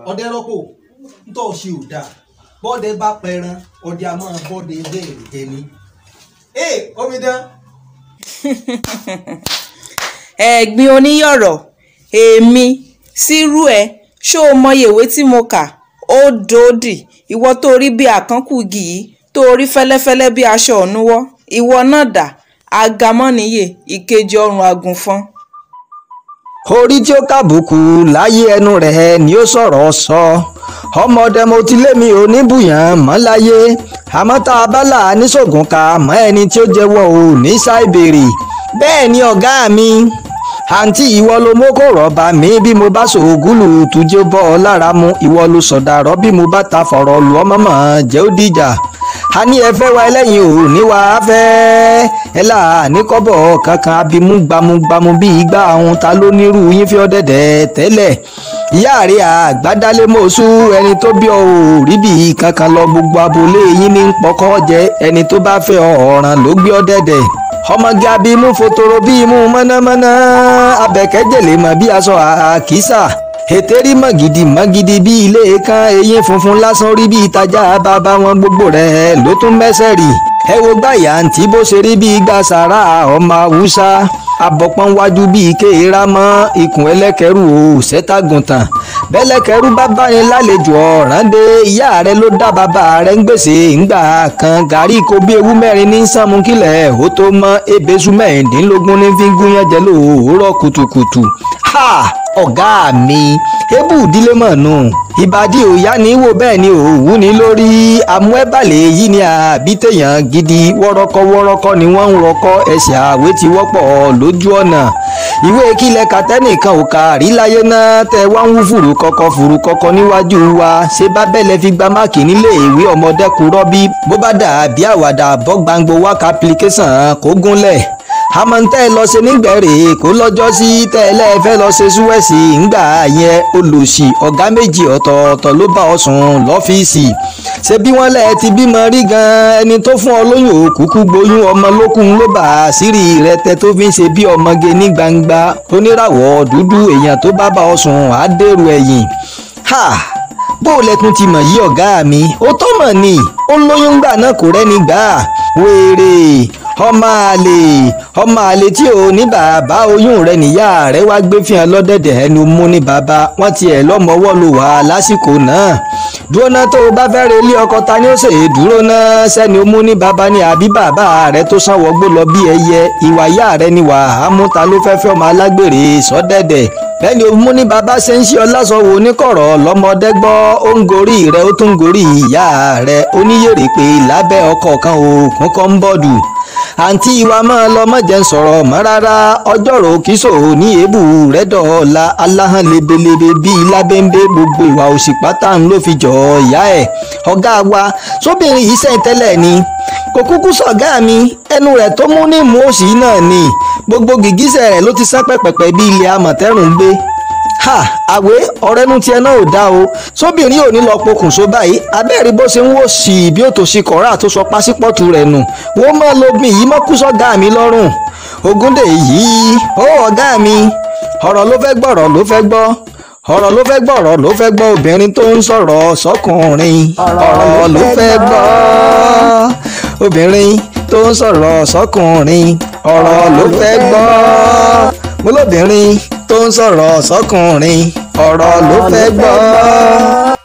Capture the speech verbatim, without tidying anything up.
ọdẹ rọ́pò ntọ́ ṣe ò dáa bọ́dẹ bá pẹran ọdẹ a máa bọ́dẹ bẹ́ẹ̀ jẹ ni. ee omidan. ẹ̀gbin oníyọ̀rọ̀ èmi sírú ẹ ṣó o mọyì ìwé tí mo kà ó dòdì ìwọ tó rí bí àkánkù igi yìí tó rí fẹ́lẹ́fẹ́lẹ́ bí aṣọ ònúwọ́ ìwọ náà dà agamọ́nìyè ìkejì ọrùn àgùnfọn. orí tí ó kàbùkù láyé ẹnu rẹ̀ ni ó sọ̀rọ̀ sọ ọmọdé mo ti lé mi ò ní bùyàn mọ́ láyé àmọ́ tá a bá là á níṣògùn ká mọ́ ẹni tí ó jẹ́wọ́ ò ní ṣàìbèrè bẹ́ẹ̀ ni ọ̀gá mi àǹtí ìwọ ló mókò rọ̀bà mi bí mo bá sọ Ògúlùtù jẹ́ bọ́ ọ lára mu ìwọ ló sọ̀dàrọ̀ bí mo bá ta fọ̀rọ̀ lu ọmọ mọ̀ jẹ́ ó dìjà a ní ẹ fẹ́ wa ẹlẹ́yin ò ní wa fẹ́ ẹ là ní kọ́bọ̀ kankan abimú gbamugbamu bí igbá àwọn ta ló nírú yín fi ọ̀dẹ̀dẹ̀ tẹ́lẹ̀ ìyá rẹ̀ àgbádálé mọ́sú ẹni tó bí ọ ò rí bí kankan lọ gbogbo abolé yín ní pọkọ́ jẹ ẹni tó bá fẹ́ ọ̀ràn ló gbé ọ̀dẹ̀dẹ̀ ọmọge abimú fotoro bí imú mọ́nàmọ́ná abẹ́kẹ́jẹ̀lẹ̀ mọ́ bí aṣọ àkísà ètèrí mọ̀gìdì mọ̀gìdì bí ilé kan eyín funfun lásán rí bí ìtajà bàbá wọn gbogbo rẹ̀ ló tún mẹ́sẹ̀ rì ẹ wo gbàyà àǹtí bó ṣe rí bí igba sàrà ọmọ haúsá abọ́pọ́n wájú bí kéèrà mọ́ ikùn ẹlẹ́kẹ̀rú ò ṣẹ́tàgùntàn bẹ́lẹ́kẹ̀rú bá báyìí lálejò ọ̀ràn dé ìyá rẹ ló dá bàbá rẹ ń gbèsè ńgbà kan gàrí kó bí ewu mẹ́rin ní sàmú kílẹ̀ ó tó mọ́ ebésù mẹ́rìndínlógún ní fi gúnyán jẹ lóòrọ̀ kùtùkùtù ha ọ̀gá mi ebú ìdílé mọ̀ nù ìbàdí òyá ní wò bẹ́ẹ̀ ni òwú ní lórí amúẹ́bàlẹ̀ yìí ni àbí téèyàn gidi wọ́rọ́kọ́ wọ́rọ́kọ́ ni wọ́n ń rọkọ́ ẹsẹ̀ àwé ti wọ́pọ̀ lójú ọ̀nà ìwé kílẹ̀ kàtẹ́nìkan ò kà rí láyé náà tẹ wá ń wú fùrù kọ́kọ́ fùrù kọ́kọ́ níwájú wa ṣé bá bẹ́lẹ̀ fi gba máàkì nílé ìwé ọmọdékun rọ́bí bó bá dà bí àwàdà bọ́ gbangbo wákà application kó gúnlẹ̀ àmọ́ tẹ́ ẹ lọ ṣe nígbẹ̀rẹ̀ kó lọ́jọ́ sí tẹ́lẹ̀ fẹ́ lọ ṣe súwẹ́sì ńgbà yẹn olùsì ọ̀gá méjì ọ̀tọ̀ọ̀tọ̀ ló bá ọ sùn lọ́fíìsì ṣé bí wọ́n lẹ̀ ti bímọ rí gan ẹni tó fún ọ lóyún òkúkú gboyún ọmọ lókun ló bá àṣírí rẹ tẹ tó fi ń ṣe bí ọmọge ní gbangba oníràwọ̀ dúdú èèyàn tó bá bá ọ sùn á dèrò ẹ̀yìn ha bó o lẹ́tún ti mọ̀ yí ọ̀gá mi ó tó mọ̀ ni ó lóyún gbà náà kò rẹ́ni gbà wéèrè ọmọ àlè ọmọ àlè tí ò ní bàbá oyún rẹ níyà rẹ wá gbé fihàn lọ́dẹ̀dẹ̀ ẹnu mú ní bàbá wọn tiẹ̀ lọ́mọwọ́ ló wà lásìkò náà dúró náà tó o bá fẹ́ re ilé ọkọ ta ni ó ṣe dúró náà sẹ́ni ó mú ní bàbá ni àbí bàbá rẹ tó sanwó-gbó lọ bí ẹyẹ ìwà ìyá rẹ ni wà á mú ta ló fẹ́ fẹ́ ọmọ alágbèrè sọ́dẹ̀dẹ̀ bẹ́ẹ̀ni o mú ní bàbá ṣe ń ṣe ọlásọ̀wò oníkọ̀rọ̀ lọ́mọdé gbọ́ ó ń gorí rẹ ó tún gorí ìyá rẹ oníyèrè pé lábẹ́ ọkọ̀ kan òkun kan ń bọ̀dù àǹtí wa máa lọ mọ̀jẹ̀ ń sọ̀rọ̀ mọ́ rárá ọjọ́rò kìsò ní èébù rẹ̀ dọ̀ọ́la aláhàn lebelebe bíi lábẹ́ńbẹ́ gbogbo ìwà òsì pátá ló fi jọ ìyá ẹ̀ ọ̀gá wa sóbìnrin yìí sẹ́yìn tẹ́lẹ̀ ni kò kúkú sọ̀gá mi ẹnu rẹ̀ tó mú ní mú òsì náà ni gbogbo gìgísẹ̀ rẹ̀ ló ti sán pẹ̀pẹ̀pẹ̀ bí ilé amọ̀tẹ́rùn gbé ha àwé ọ̀rẹ́nu tiẹ̀ náà ò dá o sóbìnrin ò ní lọ pokùnso báyìí abẹ́rẹ́ bó ṣe ń wò sí i bí ó tó ṣe kọ̀ọ̀rà tó sọ pásípọ̀tù rẹ̀ nù wọ́n máa lo obìn yìí mọ́kú sọ́gá mi lọ́rùn Ògúndé yìí ó ọ̀gá mi ọ̀rọ̀ ló fẹ́ gbọ́rọ̀ ló fẹ́ gbọ́ ọ̀rọ̀ ló fẹ́ gbọ́rọ̀ ló fẹ́ gbọ́ obìnrin tó ń sọ̀rọ̀ sọ́kùnrin ọ̀rọ̀ ló fẹ́ gbọ́ obìnrin tó ń sọ̀rọ̀ sọ́kùnrin ọ̀rọ̀ ló fẹ́ gbọ́ mo lóbìnrin tó ń sọ̀rọ̀ sọ́kùnrin ọ̀rọ̀ ló fẹ́ gbọ́.